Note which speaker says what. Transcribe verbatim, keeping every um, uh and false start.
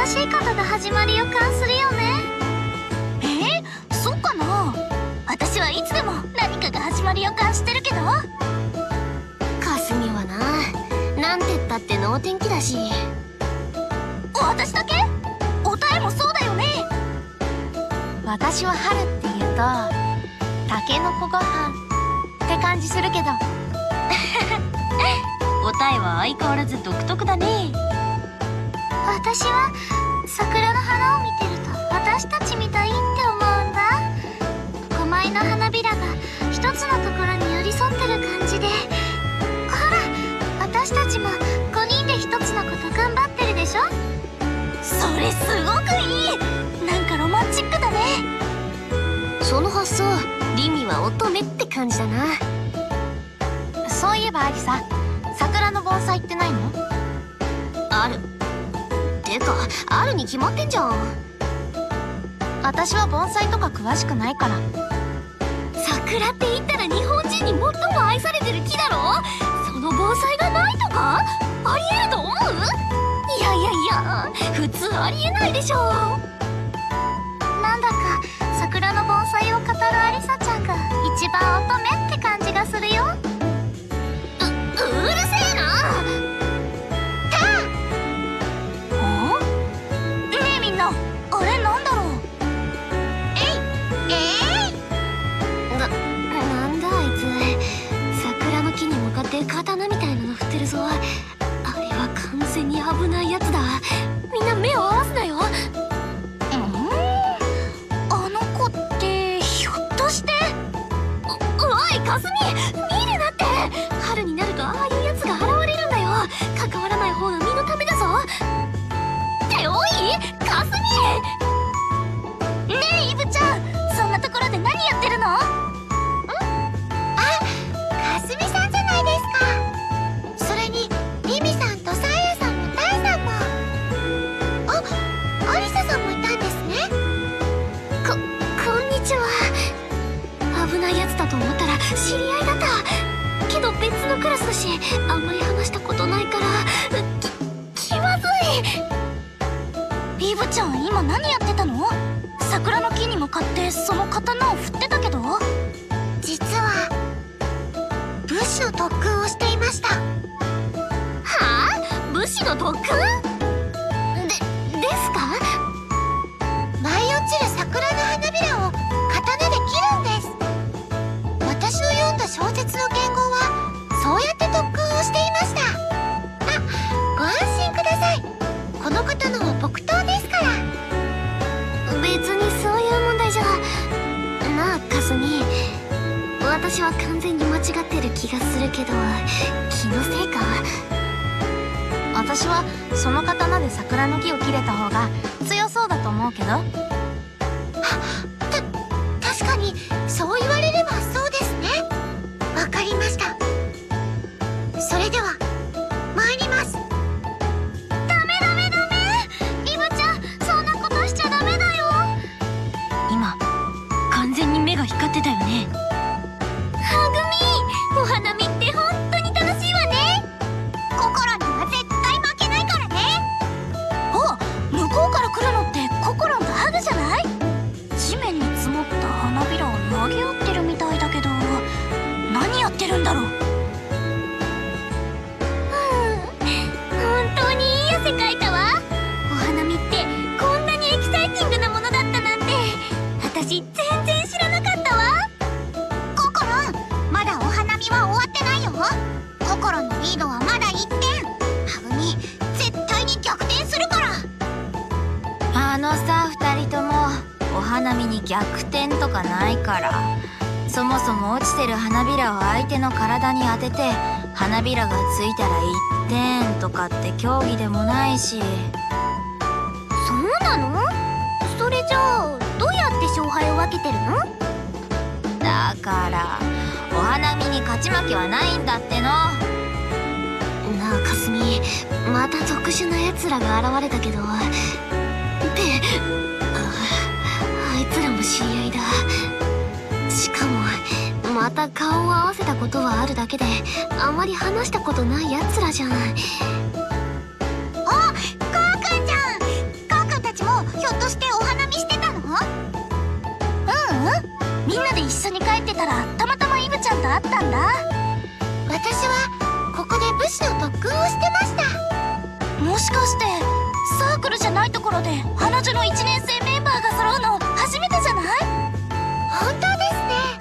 Speaker 1: しいことが始まる予感するよね。えー、そうかな。私はいつでも何かが始まる予感してるけど。
Speaker 2: かすみはな、なんて言ったって能天気だし。
Speaker 1: 私だけ？おたえもそうだよね。
Speaker 3: 私は春って言うとたけのこご飯って感じするけどおたえは相変わらず独特だね。
Speaker 1: 私は桜の花を見てると私たちみたいって思うんだ。ごまいの花びらが一つのところに寄り添ってる感じで、ほら私たちもごにんで一つのこと頑張ってるでしょ。それすごくいい。なんかロマンチックだね。
Speaker 2: その発想、リミは乙女って感じだな。
Speaker 3: そういえばアリサ、桜の盆栽ってないの？
Speaker 2: ある。てかあるに決まってんじゃん。
Speaker 3: 私は盆栽とか詳しくないから。
Speaker 2: 桜って言ったら日本人に最も愛されてる木だろ。その盆栽がないとかありえると思う？いやいやいや、普通ありえないでしょ。
Speaker 1: なんだか桜の盆栽を語るアリサちゃんが一番乙女って感じがするよ。
Speaker 2: う、うるせえな。
Speaker 1: ねえみんな、あれなんだろう。
Speaker 2: えいえい。な、なんだあいつ、桜の木に向かって刀みたいなの振ってるぞ。あれは完全に危ないやつだ。みんな目を合わすなよ。
Speaker 1: あの子ってひょっとして。
Speaker 2: お、おいかすみ、見るなって。春になるとああいうやつが現れるんだよ。関わらない方が身のためだぞ。っておいかすみ。
Speaker 1: ねえイブちゃん、そんなところで何やってるの？ん？あ、かすみさんじゃないですか。それにリミさんとサーヤさんもタイさんも。あ、アリサさんもいたんですね。
Speaker 2: こ、こんにちは。危ないやつだと思ったら知り合いだった。けど別のクラスだし、あんまり話したことないからき、気まずい。
Speaker 1: イブちゃん今何やってたの？桜の木に向かってその刀を振ってたけど。実は武士の特訓をしていました。
Speaker 2: はあ？武士の特訓？で、ですか？
Speaker 1: 舞い落ちる桜の花びらを刀で切るんです。私の読んだ小説の原稿はそうやって特訓をしていました。あ、ご安心ください。この刀は木刀ですから。
Speaker 2: 別にそういう問題じゃ。なあかすみ、私は完全に間違ってる気がするけど、気のせいか？
Speaker 3: 私はその刀で桜の木を切れた方が強そうだと思うけど。
Speaker 1: た、確かにそう言われればそうですね。わかりました。それでは参ります。ダメダメダメ、イブちゃんそんなことしちゃダメだよ。
Speaker 3: 今完全に目が光ってたよね。
Speaker 2: はぐみ、お花見って本当に楽しいわね。
Speaker 1: ココロンには絶対負けないからね。あ、向こうから来るのってココロンとハグじゃない？地面に積もった花びらを投げ合ってるみたいだけど、何やってるんだろう。
Speaker 2: 本当にいい汗かいたわ。お花見ってこんなにエキサイティングなものだったなんて、私全然知らなかったわ。
Speaker 1: ココロン、まだお花見は終わってないよ。ココロンのリードはまだいってん。ハグミ、絶対に逆転するから。
Speaker 3: あのさ、二人ともお花見に逆転とかないから。そもそも落ちてる花びらを相手の体に当てて花びらがついたらいってんとかって競技でもないし。
Speaker 2: そうなの？それじゃあどうやって勝敗を分けてるの？
Speaker 3: だからお花見に勝ち負けはないんだっての。
Speaker 2: なあかすみ、また特殊なやつらが現れたけど、で、あ、あいつらも知り合いだ。しかもまた顔を合わせたことはあるだけであまり話したことないやつらじゃん。
Speaker 1: あ、コウくんじゃん。コ所に帰ってたらたまたまイブちゃんと会ったんだ。
Speaker 2: 私はここで武士の特訓をしてました。
Speaker 1: もしかしてサークルじゃないところで花女のいちねん生メンバーが揃うの初めてじゃない？
Speaker 2: 本当ですね。